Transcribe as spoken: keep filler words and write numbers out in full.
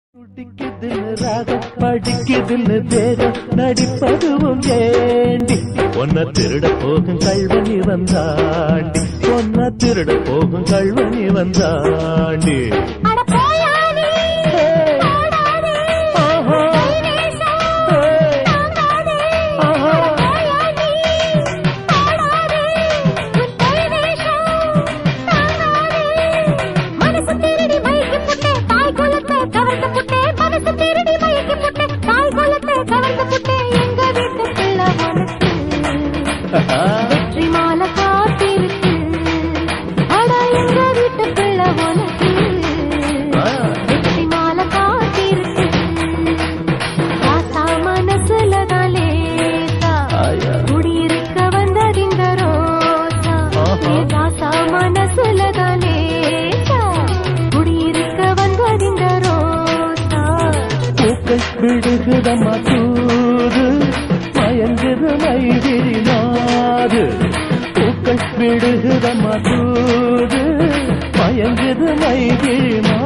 துடிக்குதுன்னு ராகம் படிக்குதுன்னு தேகம் நடிப்பதுவும் ஏண்டி ஒன்ன திருட போகும் கல்வனி வந்தாண்டி ஒன்ன திருட போகும் கல்வனி வந்தாண்டி வெற்றி மாலை காத்திருக்கு அட எங்க வீட்டு பிள்ளை உனக்கு வெற்றி மாலை காத்திருக்கு ராசா மனசுலதான் லேசா குடியிருக்க வந்ததிந்த ரோசா ராசா மனசுலதான் லேசா குடியிருக்க வந்ததிந்த ரோசா பூக்கள் விடுகுதம்மா தூது மயங்குது மைவிரினாது பூக்கள் விடுகுதம்மா தூது மயங்குது மைவிரினா